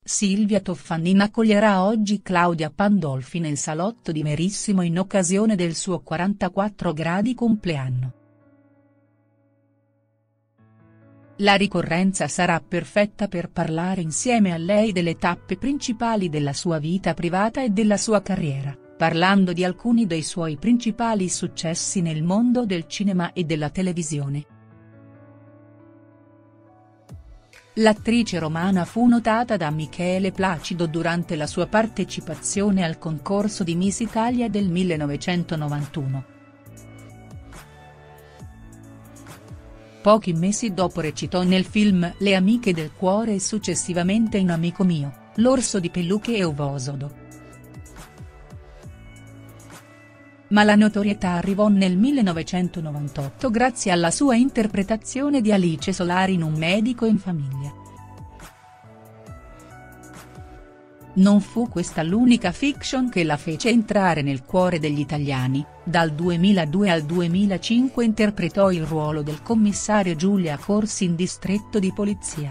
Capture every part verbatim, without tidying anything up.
Silvia Toffanin accoglierà oggi Claudia Pandolfi nel salotto di Verissimo in occasione del suo quarantaquattro gradi compleanno. La ricorrenza sarà perfetta per parlare insieme a lei delle tappe principali della sua vita privata e della sua carriera, parlando di alcuni dei suoi principali successi nel mondo del cinema e della televisione. L'attrice romana fu notata da Michele Placido durante la sua partecipazione al concorso di Miss Italia del millenovecentonovantuno. Pochi mesi dopo recitò nel film Le amiche del cuore e successivamente in Amico mio, l'orso di Peluche e Ovosodo. Ma la notorietà arrivò nel millenovecentonovantotto grazie alla sua interpretazione di Alice Solari in Un medico in famiglia. Non fu questa l'unica fiction che la fece entrare nel cuore degli italiani, dal duemiladue al duemilacinque interpretò il ruolo del commissario Giulia Corsi in Distretto di polizia.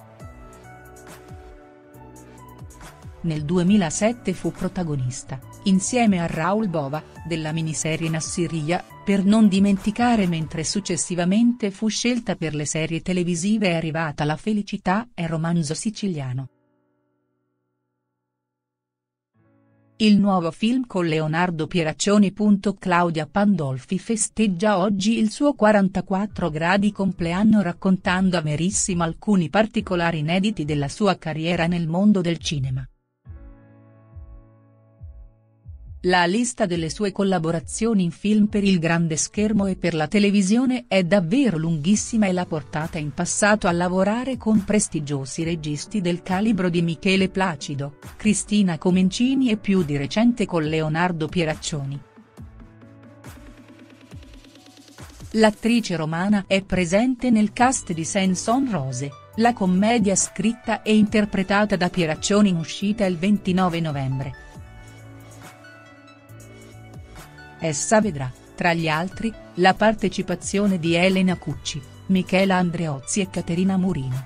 Nel duemilasette fu protagonista, insieme a Raoul Bova, della miniserie Nassiriya, per non dimenticare, mentre successivamente fu scelta per le serie televisive È arrivata la felicità e Romanzo siciliano. Il nuovo film con Leonardo Pieraccioni. Claudia Pandolfi festeggia oggi il suo quarantaquattro gradi compleanno raccontando a Verissimo alcuni particolari inediti della sua carriera nel mondo del cinema. La lista delle sue collaborazioni in film per il grande schermo e per la televisione è davvero lunghissima e l'ha portata in passato a lavorare con prestigiosi registi del calibro di Michele Placido, Cristina Comencini e più di recente con Leonardo Pieraccioni. L'attrice romana è presente nel cast di Sense on Rose, la commedia scritta e interpretata da Pieraccioni in uscita il ventinove novembre. Essa vedrà, tra gli altri, la partecipazione di Elena Cucci, Michela Andreozzi e Caterina Murino.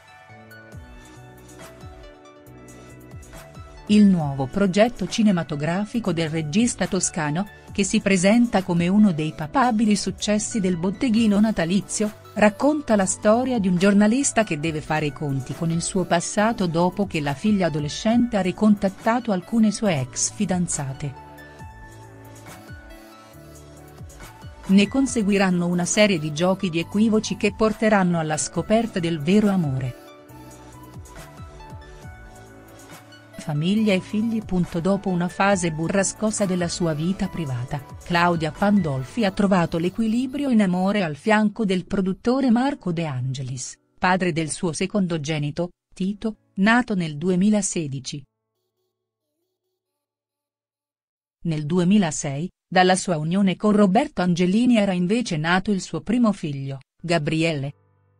Il nuovo progetto cinematografico del regista toscano, che si presenta come uno dei papabili successi del botteghino natalizio, racconta la storia di un giornalista che deve fare i conti con il suo passato dopo che la figlia adolescente ha ricontattato alcune sue ex fidanzate. Ne conseguiranno una serie di giochi di equivoci che porteranno alla scoperta del vero amore. Famiglia e figli. Dopo una fase burrascosa della sua vita privata, Claudia Pandolfi ha trovato l'equilibrio in amore al fianco del produttore Marco De Angelis, padre del suo secondogenito, Tito, nato nel duemilasedici. Nel duemilasei, dalla sua unione con Roberto Angelini era invece nato il suo primo figlio, Gabriele.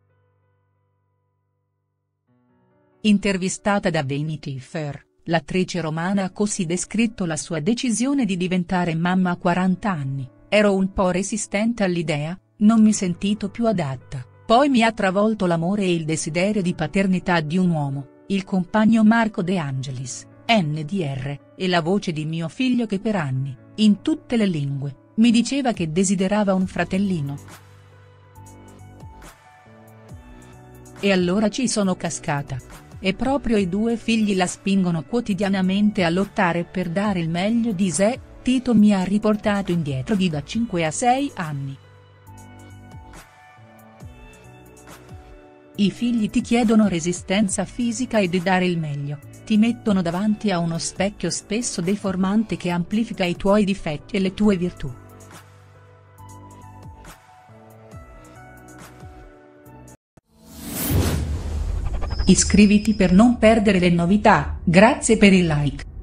Intervistata da Vanity Fair, l'attrice romana ha così descritto la sua decisione di diventare mamma a quaranta anni: ero un po' resistente all'idea, non mi sentito più adatta, poi mi ha travolto l'amore e il desiderio di paternità di un uomo, il compagno Marco De Angelis, N D R, e la voce di mio figlio che per anni, in tutte le lingue, mi diceva che desiderava un fratellino. E allora ci sono cascata. E proprio i due figli la spingono quotidianamente a lottare per dare il meglio di sé. Tito mi ha riportato indietro di da cinque a sei anni. I figli ti chiedono resistenza fisica e di dare il meglio, ti mettono davanti a uno specchio spesso deformante che amplifica i tuoi difetti e le tue virtù. Iscriviti per non perdere le novità, grazie per il like.